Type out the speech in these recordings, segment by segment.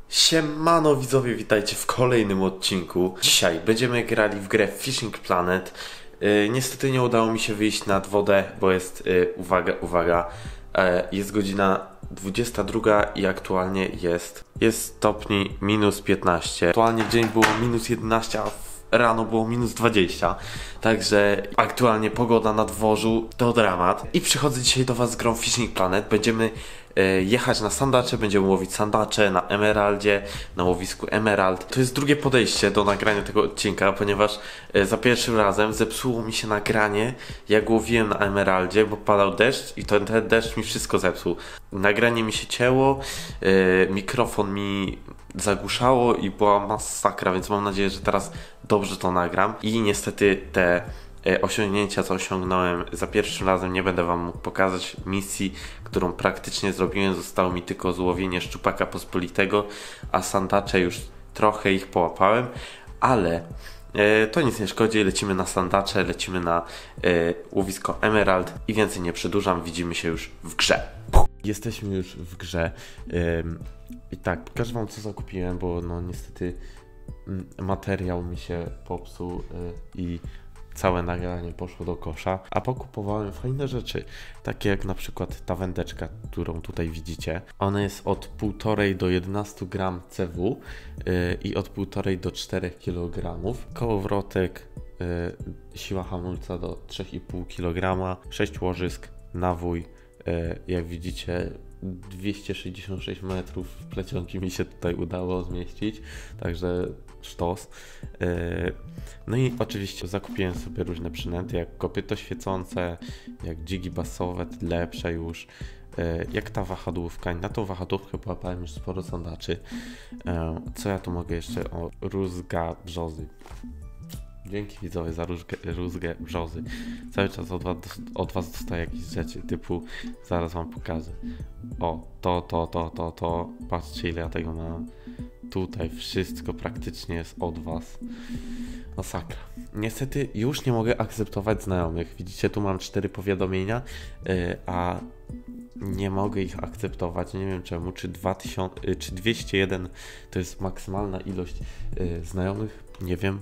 Siemano widzowie, witajcie w kolejnym odcinku. Dzisiaj będziemy grali w grę Fishing Planet. Niestety nie udało mi się wyjść nad wodę, bo jest, uwaga, jest godzina 22 i aktualnie jest stopni minus 15. Aktualnie w dzień było minus 11, a rano było minus 20. Także aktualnie pogoda na dworzu to dramat. I przychodzę dzisiaj do was z grą Fishing Planet. Będziemy jechać na sandacze, będziemy łowić sandacze na emeraldzie, na łowisku emerald. To jest drugie podejście do nagrania tego odcinka, ponieważ za pierwszym razem zepsuło mi się nagranie, jak łowiłem na emeraldzie, bo padał deszcz i ten deszcz mi wszystko zepsuł. Nagranie mi się cięło, mikrofon mi zagłuszało i była masakra, więc mam nadzieję, że teraz dobrze to nagram. I niestety te osiągnięcia, co osiągnąłem za pierwszym razem, nie będę wam mógł pokazać misji, którą praktycznie zrobiłem. Zostało mi tylko złowienie szczupaka pospolitego, a sandacze już trochę ich połapałem, ale to nic nie szkodzi, lecimy na sandacze, lecimy na łowisko emerald i więcej nie przedłużam, widzimy się już w grze. Jesteśmy już w grze i tak, pokażę wam, co zakupiłem, bo no niestety materiał mi się popsuł i całe nagranie poszło do kosza, a pokupowałem fajne rzeczy, takie jak na przykład ta wędeczka, którą tutaj widzicie. Ona jest od 1,5 do 11 gram CW i od 1,5 do 4 kg. Kołowrotek, siła hamulca do 3,5 kg, 6 łożysk, nawój, jak widzicie 266 metrów plecionki mi się tutaj udało zmieścić, także sztos. No i oczywiście zakupiłem sobie różne przynęty, jak kopyto świecące, jak dźigi basowe, lepsze już, jak ta wahadłówka. I na tą wahadłówkę połapałem już sporo sandaczy. Co ja tu mogę jeszcze? O, rózga brzozy. Dzięki widzowie za rózgę brzozy. Cały czas od was dostaję jakieś rzeczy typu, zaraz wam pokażę. O, to. Patrzcie, ile ja tego mam. Tutaj wszystko praktycznie jest od was. Masakra. Niestety już nie mogę akceptować znajomych. Widzicie, tu mam 4 powiadomienia, a nie mogę ich akceptować. Nie wiem czemu. Czy 201 to jest maksymalna ilość znajomych? Nie wiem.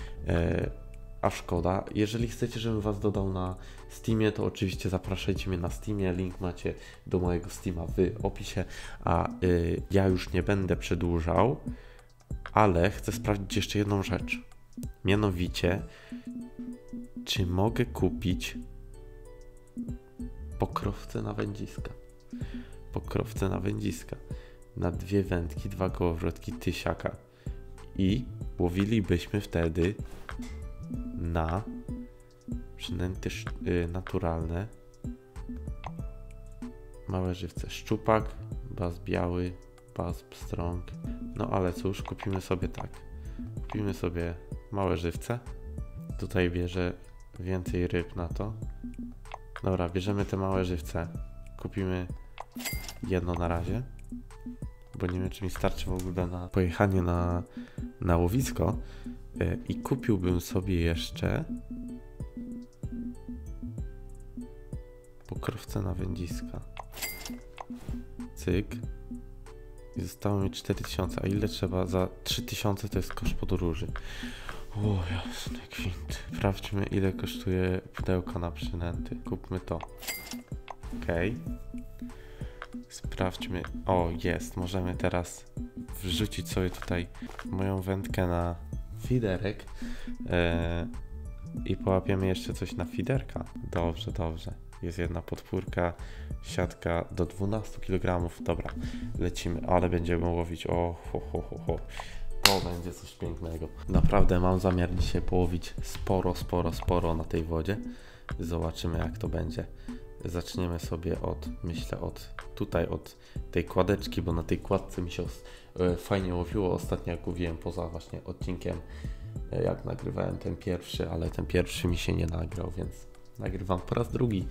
A szkoda. Jeżeli chcecie, żebym was dodał na Steamie, to oczywiście zapraszajcie mnie na Steamie. Link macie do mojego Steama w opisie. A ja już nie będę przedłużał, ale chcę sprawdzić jeszcze jedną rzecz. Mianowicie, czy mogę kupić pokrowce na wędziska? Pokrowce na wędziska. Na 2 wędki, 2 kołowrotki, tysiaka. I łowilibyśmy wtedy na przynęty naturalne, małe żywce, szczupak, bas biały, bas pstrąg. No ale cóż, kupimy sobie tak. Kupimy sobie małe żywce. Tutaj bierze więcej ryb na to. Dobra, bierzemy te małe żywce. Kupimy jedno na razie, bo nie wiem, czy mi starczy w ogóle na pojechanie na łowisko. I kupiłbym sobie jeszcze pokrowce na wędziska. Cyk. I zostało mi 4000. A ile trzeba? Za 3000 to jest koszt podróży. O jasny gwint. Sprawdźmy, ile kosztuje pudełko na przynęty. Kupmy to. Okej. Sprawdźmy. O, jest. Możemy teraz wrzucić sobie tutaj moją wędkę na fiderek i połapiemy jeszcze coś na fiderka. Dobrze. Jest jedna podpórka, siatka do 12 kg. Dobra, lecimy, ale będziemy łowić. O, to będzie coś pięknego. Naprawdę mam zamiar dzisiaj połowić sporo na tej wodzie. Zobaczymy, jak to będzie. Zaczniemy sobie od tej kładeczki, bo na tej kładce mi się fajnie łowiło. Ostatnio jak łowiłem poza właśnie odcinkiem, jak nagrywałem ten pierwszy, ale ten pierwszy mi się nie nagrał, więc nagrywam po raz drugi.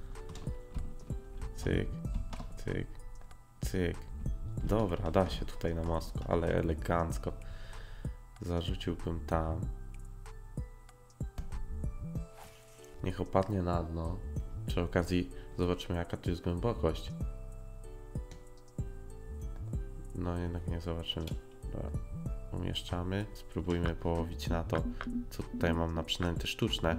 Cyk. Dobra, da się tutaj na mostku, ale elegancko. Zarzuciłbym tam. Niech opadnie na dno. Przy okazji zobaczymy, jaka tu jest głębokość. No jednak nie zobaczymy. Dobra. Umieszczamy. Spróbujmy połowić na to, co tutaj mam na przynęty sztuczne.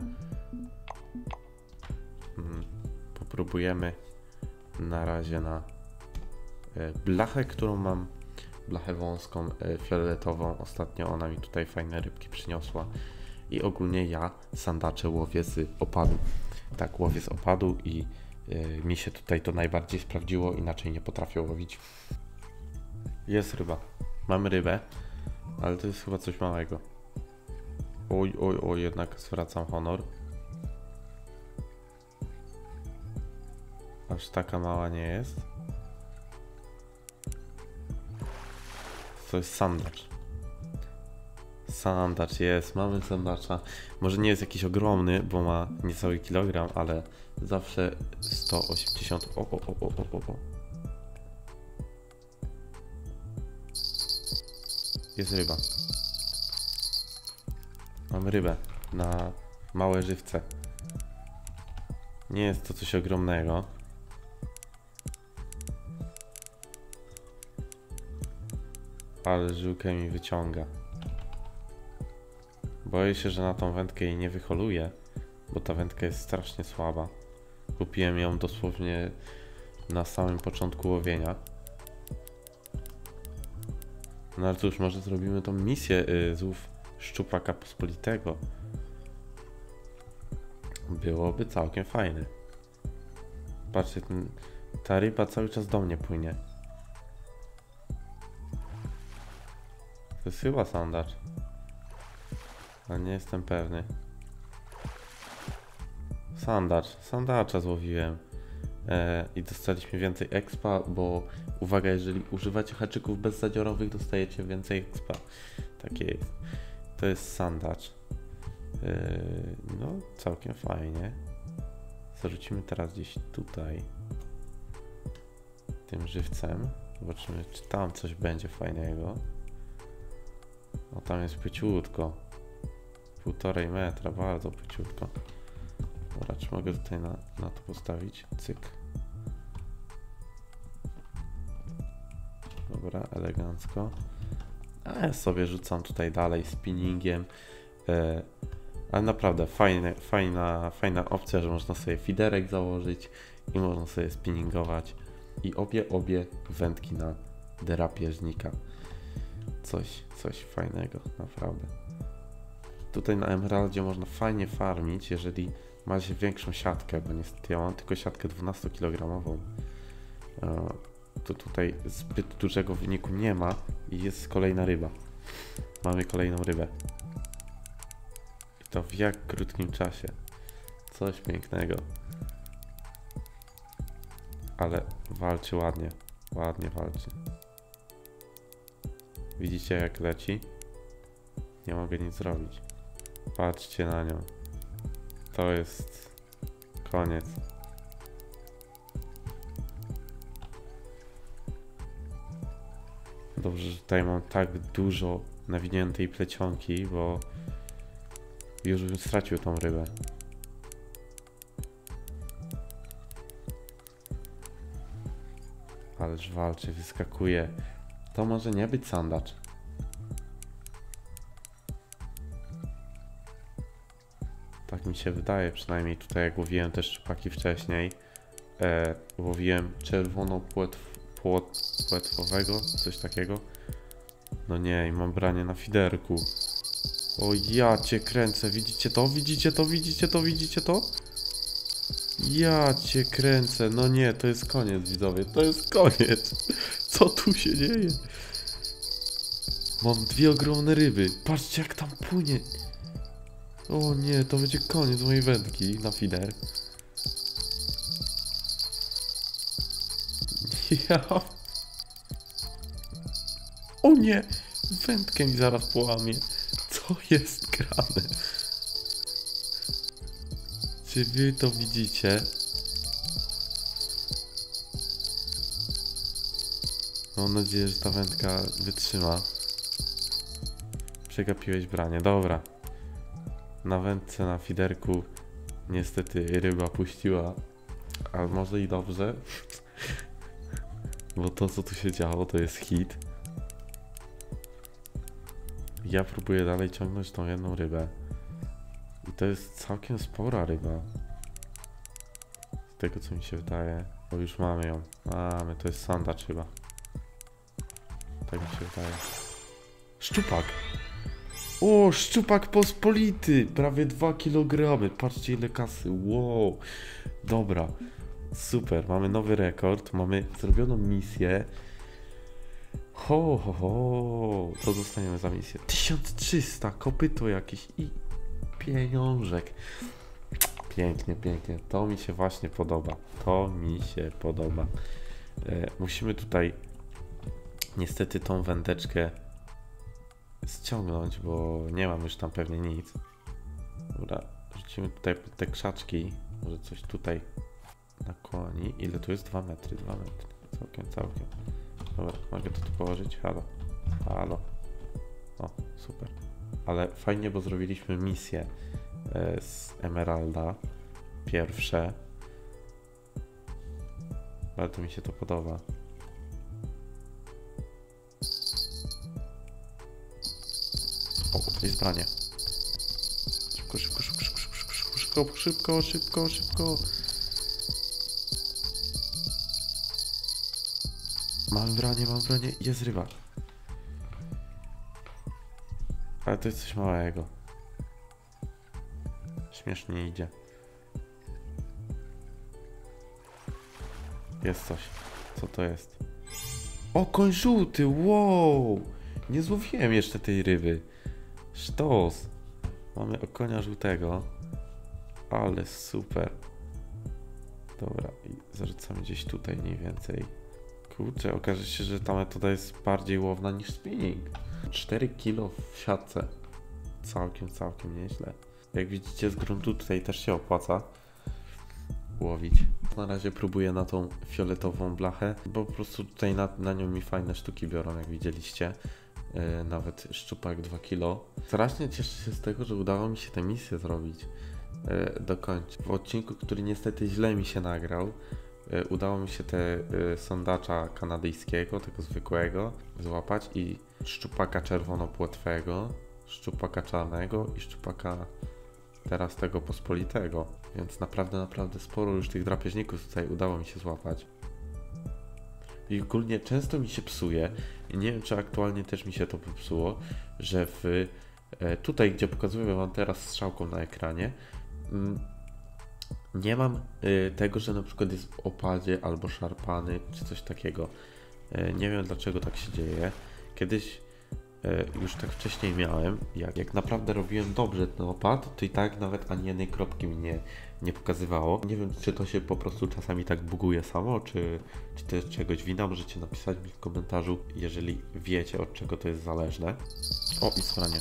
Popróbujemy na razie na blachę, którą mam. Blachę wąską, fioletową. Ostatnio ona mi tutaj fajne rybki przyniosła. I ogólnie ja sandacze łowię z opadu. Tak, łowię z opadu i mi się tutaj to najbardziej sprawdziło, inaczej nie potrafię łowić. Jest ryba. Mamy rybę, ale to jest chyba coś małego. Oj, jednak zwracam honor. Aż taka mała nie jest. To jest sandacz. Sandacz jest, mamy sandacza. Może nie jest jakiś ogromny, bo ma niecały kilogram, ale zawsze 180. O. Jest ryba. Mamy rybę na małe żywce. Nie jest to coś ogromnego. Ale żyłkę mi wyciąga. Boję się, że na tą wędkę jej nie wyholuję, bo ta wędka jest strasznie słaba. Kupiłem ją dosłownie na samym początku łowienia. No ale cóż, może zrobimy tą misję z szczupaka pospolitego. Byłoby całkiem fajne. Patrzcie, ta ryba cały czas do mnie płynie. To jest chyba sandacz. Ale nie jestem pewny. Sandacza złowiłem. I dostaliśmy więcej expa, bo uwaga, jeżeli używacie haczyków bezzadziorowych, dostajecie więcej expa. Takie jest. To jest sandacz. No, całkiem fajnie. Zarzucimy teraz gdzieś tutaj tym żywcem. Zobaczymy, czy tam coś będzie fajnego. O, tam jest płyciutko. 1,5 metra, bardzo płyciutko. Dobra, czy mogę tutaj na to postawić? Cyk. Dobra, elegancko. A ja sobie rzucam tutaj dalej spinningiem. Ale naprawdę fajna opcja, że można sobie fiderek założyć i można sobie spinningować. I obie wędki na drapieżnika. Coś fajnego, naprawdę. Tutaj na Emeraldzie można fajnie farmić, jeżeli ma się większą siatkę, bo niestety ja mam tylko siatkę 12 kg. To tutaj zbyt dużego wyniku nie ma i jest kolejna ryba. Mamy kolejną rybę. I to w jak krótkim czasie. Coś pięknego. Ale walczy ładnie. Ładnie walczy. Widzicie jak leci? Nie mogę nic zrobić. Patrzcie na nią. To jest koniec. Dobrze, że tutaj mam tak dużo nawiniętej plecionki, bo już bym stracił tą rybę. Ależ walczy, wyskakuje. To może nie być sandacz. Tak mi się wydaje, przynajmniej tutaj jak łowiłem te szczupaki wcześniej. Łowiłem płetwowego, coś takiego. No nie, i mam branie na fiderku. O ja cię kręcę, widzicie to? Widzicie to? Widzicie to? Widzicie to? Ja cię kręcę, no nie, to jest koniec widzowie, to jest koniec. Co tu się dzieje? Mam dwie ogromne ryby, patrzcie jak tam płynie. O nie, to będzie koniec mojej wędki na fider. Ja... O nie, wędkę mi zaraz połamie. Co jest grane? Czy wy to widzicie? Mam nadzieję, że ta wędka wytrzyma. Przegapiłeś branie, dobra. Na wędce, na fiderku niestety ryba puściła. Ale może i dobrze. Bo to co tu się działo to jest hit. Ja próbuję dalej ciągnąć tą jedną rybę. I to jest całkiem spora ryba. Z tego co mi się wydaje. Bo już mamy ją. Mamy, to jest sandacz chyba. Tak mi się wydaje. Szczupak! O, szczupak pospolity! Prawie 2 kg. Patrzcie ile kasy. Wow. Dobra. Super. Mamy nowy rekord. Mamy zrobioną misję. Ho, ho, ho. Co dostaniemy za misję? 1300. Kopyto jakieś i pieniążek. Pięknie, pięknie. To mi się właśnie podoba. To mi się podoba. Musimy tutaj niestety tą wędeczkę ściągnąć, bo nie mam już tam pewnie nic. Dobra, rzucimy tutaj pod te krzaczki. Może coś tutaj nakłoni. Ile tu jest? 2 metry, 2 metry. Całkiem, całkiem. Dobra, mogę to tu położyć? Halo. Halo. O, super. Ale fajnie, bo zrobiliśmy misję z Emeralda. Pierwsze. Bardzo mi się to podoba. O, to jest branie. Szybko, szybko, szybko, szybko, szybko, szybko, szybko, szybko, szybko. Mam branie, jest ryba. Ale to jest coś małego. Śmiesznie idzie. Jest coś. Co to jest? O, koń żółty, wow! Nie złowiłem jeszcze tej ryby. Sztos. Mamy okonia żółtego. Ale super. Dobra, i zarzucamy gdzieś tutaj mniej więcej. Kurczę, okaże się, że ta metoda jest bardziej łowna niż spinning. 4 kg w siatce. Całkiem, całkiem nieźle. Jak widzicie, z gruntu tutaj też się opłaca łowić. Na razie próbuję na tą fioletową blachę, bo po prostu tutaj na nią mi fajne sztuki biorą, jak widzieliście. Nawet szczupak 2 kg. Strasznie cieszę się z tego, że udało mi się tę misję zrobić. Dokończyć. W odcinku, który niestety źle mi się nagrał, udało mi się te sondacza kanadyjskiego, tego zwykłego, złapać i szczupaka czerwonopłetwego, szczupaka czarnego i szczupaka teraz tego pospolitego. Więc naprawdę sporo już tych drapieżników tutaj udało mi się złapać. I ogólnie często mi się psuje i nie wiem, czy aktualnie też mi się to popsuło, że tutaj, gdzie pokazuję wam teraz strzałką na ekranie, nie mam tego, że na przykład jest w opadzie albo szarpany, czy coś takiego. Nie wiem, dlaczego tak się dzieje. Kiedyś już tak wcześniej miałem, jak naprawdę robiłem dobrze ten opad, to i tak nawet ani jednej kropki mi nie pokazywało. Nie wiem, czy to się po prostu czasami tak buguje samo, czy to jest czegoś wina. Możecie napisać mi w komentarzu, jeżeli wiecie, od czego to jest zależne. O, i spranie.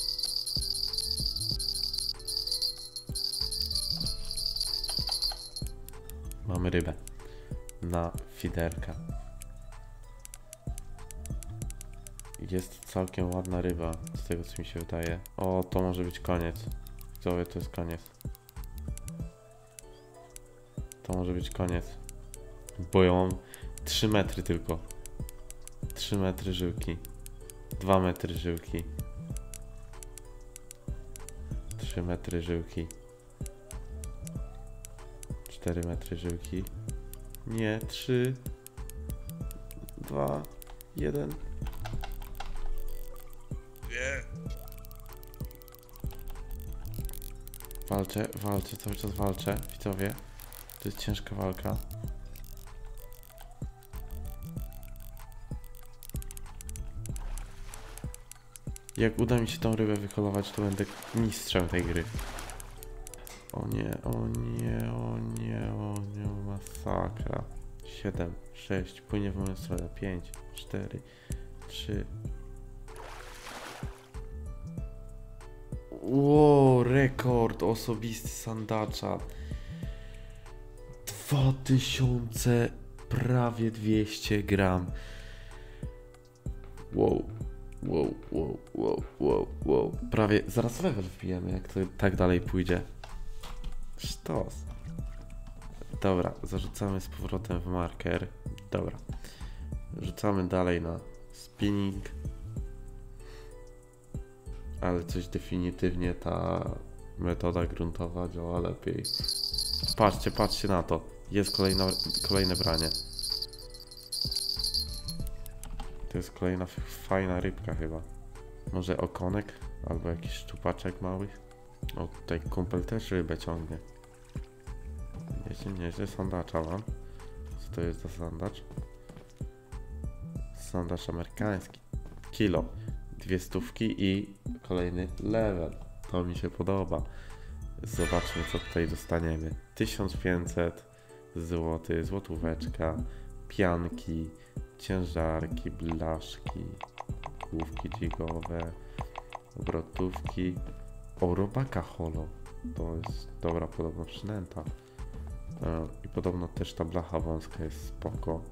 Mamy rybę na fiderka. Jest całkiem ładna ryba, z tego co mi się wydaje. O, to może być koniec. Widzowie, to jest koniec. To może być koniec. Bo ja mam 3 metry tylko. 3 metry żyłki. 2 metry żyłki. 3 metry żyłki. 4 metry żyłki. Nie, 3 2 1. Nie. Walczę, cały czas walczę, widzowie. To jest ciężka walka. Jak uda mi się tą rybę wyholować, to będę mistrzem tej gry. O nie, o nie, o nie, o nie, masakra. 7, 6, płynie w moją stronę. 5, 4, 3. Ło, rekord osobisty sandacza. 2000, prawie 200 gram. Wow. Prawie, zaraz level wbijemy, jak to tak dalej pójdzie. Sztos. Dobra, zarzucamy z powrotem w marker. Dobra. Rzucamy dalej na spinning. Ale coś definitywnie ta metoda gruntowa działa lepiej. Patrzcie, patrzcie na to. Jest kolejne branie. To jest kolejna fajna rybka chyba. Może okonek? Albo jakiś szczupaczek mały? O, tutaj kumpel też rybę ciągnie. Nieźle, sandacza mam. Co to jest za sandacz? Sandacz amerykański. Kilo. 200 i kolejny level. To mi się podoba. Zobaczmy, co tutaj dostaniemy. 1500 zł, złotóweczka, pianki, ciężarki, blaszki, główki jigowe, obrotówki. O, robaka holo. To jest dobra podobno przynęta. I podobno też ta blacha wąska jest spoko.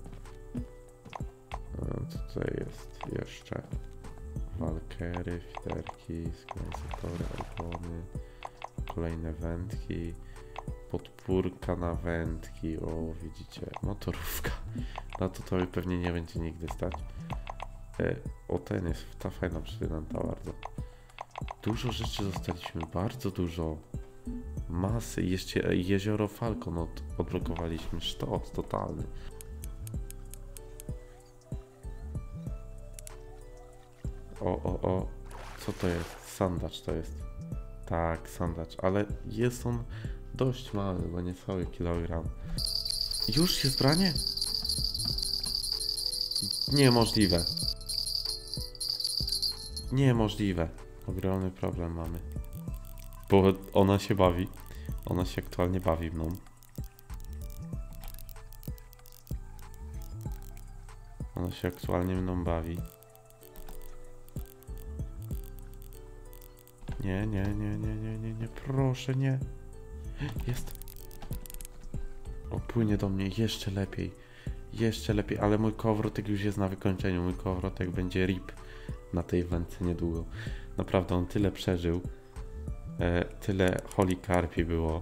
Co tutaj jest jeszcze? Walkery, fiderki, skręcatory, opony, kolejne wędki, podpórka na wędki, o widzicie, motorówka, no to pewnie nie będzie nigdy stać. O, ten jest ta fajna przynęta bardzo. Dużo rzeczy dostaliśmy, bardzo dużo. Masy, jeszcze jezioro Falcon odblokowaliśmy, sztos totalny. O, co to jest? Sandacz to jest. Tak, sandacz, ale jest on dość mały, bo niecały kilogram. Już jest branie? Niemożliwe. Niemożliwe. Ogromny problem mamy. Bo ona się bawi. Ona się aktualnie bawi mną. Ona się aktualnie mną bawi. Nie, proszę, nie. Jest. O, płynie do mnie jeszcze lepiej. Jeszcze lepiej, ale mój kołowrotek już jest na wykończeniu. Mój kołowrotek będzie RIP na tej wędce niedługo. Naprawdę, on tyle przeżył. Tyle holy carpi było,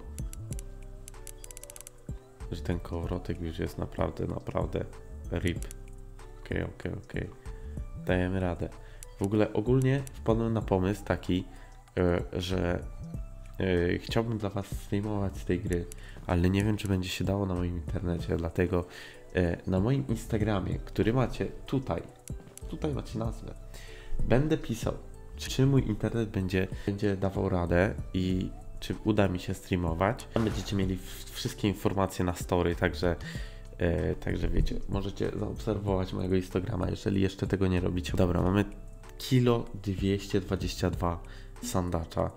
że ten kołowrotek już jest naprawdę RIP. Okej. Dajemy radę. W ogóle ogólnie wpadłem na pomysł taki, że chciałbym dla was streamować z tej gry, ale nie wiem, czy będzie się dało na moim internecie, dlatego na moim Instagramie, który macie tutaj macie nazwę, będę pisał, czy mój internet będzie dawał radę i czy uda mi się streamować. Tam będziecie mieli wszystkie informacje na story, także wiecie, możecie zaobserwować mojego Instagrama, jeżeli jeszcze tego nie robicie. Dobra, mamy kilo 222 sandacza,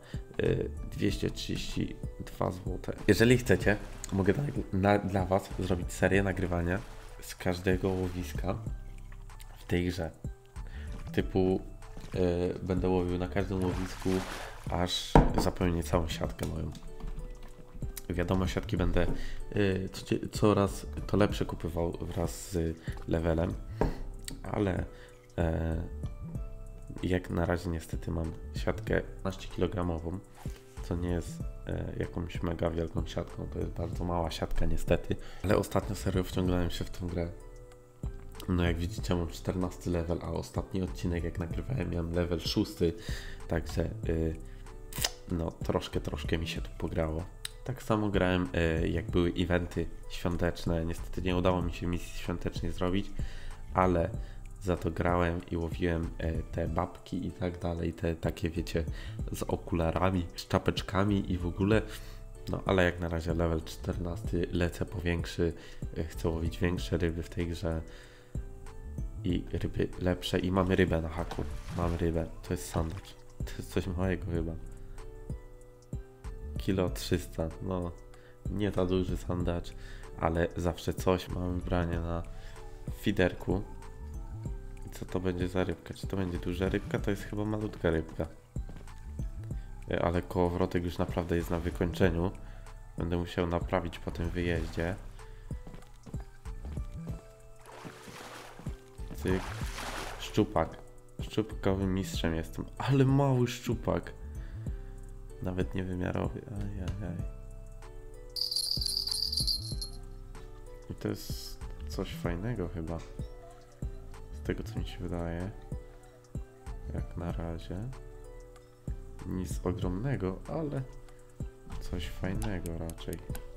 232 zł. Jeżeli chcecie, mogę dla was zrobić serię nagrywania z każdego łowiska w tej grze. Typu będę łowił na każdym łowisku, aż zapełnię całą siatkę moją. Wiadomo, siatki będę coraz to lepsze kupował wraz z levelem, ale jak na razie niestety mam siatkę 15 kg, co nie jest jakąś mega wielką siatką, to jest bardzo mała siatka niestety, ale ostatnio serio wciągnąłem się w tę grę. No jak widzicie, mam 14 level, a ostatni odcinek jak nagrywałem miałem level 6, także no troszkę mi się tu pograło. Tak samo grałem jak były eventy świąteczne, niestety nie udało mi się misji świątecznej zrobić, ale za to grałem i łowiłem te babki i tak dalej, te takie wiecie, z okularami, z czapeczkami i w ogóle. No ale jak na razie level 14, lecę po większy, chcę łowić większe ryby w tej grze i ryby lepsze i mamy rybę na haku, mamy rybę, to jest sandacz, to jest coś małego chyba. Kilo 300, no nie za duży sandacz, ale zawsze coś. Mamy branie na fiderku. Co to będzie za rybka? Czy to będzie duża rybka? To jest chyba malutka rybka. Ale kołowrotek już naprawdę jest na wykończeniu. Będę musiał naprawić po tym wyjeździe. Cyk. Szczupak. Szczupkowym mistrzem jestem. Ale mały szczupak. Nawet niewymiarowy. Ajajaj. I to jest coś fajnego chyba. Z tego co mi się wydaje. Jak na razie. nic ogromnego, ale coś fajnego raczej.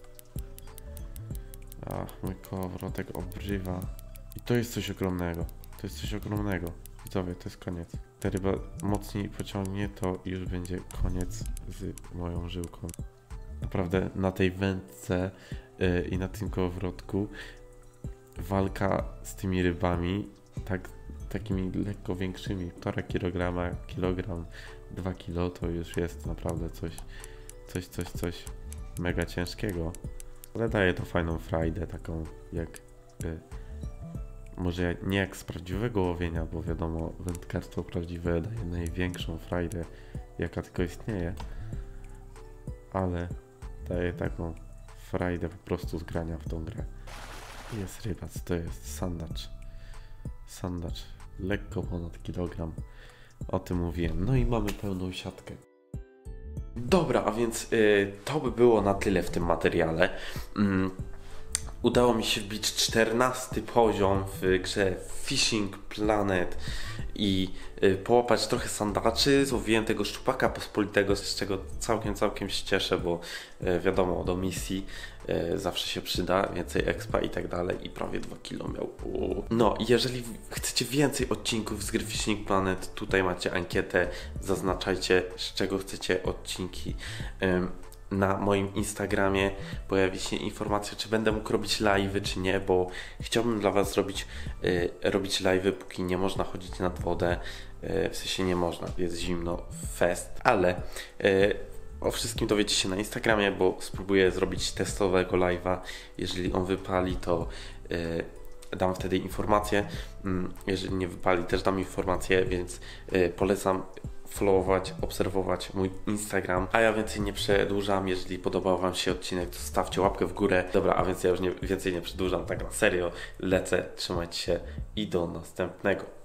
Ach, mój kołowrotek obrywa. I to jest coś ogromnego. To jest coś ogromnego. Widzowie, to jest koniec. Ta ryba mocniej pociągnie, to już będzie koniec z moją żyłką. Naprawdę na tej wędce i na tym kołowrotku walka z tymi rybami, takimi lekko większymi, 1,5 kg, kilogram, 2 kg, to już jest naprawdę coś mega ciężkiego. Ale daje to fajną frajdę, taką jak może nie jak z prawdziwego łowienia, bo wiadomo, wędkarstwo prawdziwe daje największą frajdę, jaka tylko istnieje, ale daje taką frajdę po prostu z grania w tą grę. Jest ryba, co to jest? Sandacz, lekko ponad kilogram, o tym mówiłem. No i mamy pełną siatkę. Dobra, a więc to by było na tyle w tym materiale. Udało mi się wbić 14 poziom w grze Fishing Planet i połapać trochę sandaczy. Złowiłem tego szczupaka pospolitego, z czego całkiem się cieszę, bo wiadomo, do misji zawsze się przyda, więcej expa i tak dalej, i prawie 2 kg miał. No i jeżeli chcecie więcej odcinków z gry Fishing Planet, tutaj macie ankietę, zaznaczajcie, z czego chcecie odcinki. Na moim Instagramie pojawi się informacja, czy będę mógł robić live'y, czy nie, bo chciałbym dla Was robić live'y, póki nie można chodzić nad wodę. W sensie nie można, jest zimno, fest, ale o wszystkim dowiecie się na Instagramie, bo spróbuję zrobić testowego live'a. Jeżeli on wypali, to dam wtedy informację. Jeżeli nie wypali, też dam informację, więc polecam followować, obserwować mój Instagram. A ja więcej nie przedłużam. Jeżeli podobał Wam się odcinek, to stawcie łapkę w górę. Dobra, a więc ja już więcej nie przedłużam, tak na serio. Lecę, trzymajcie się i do następnego.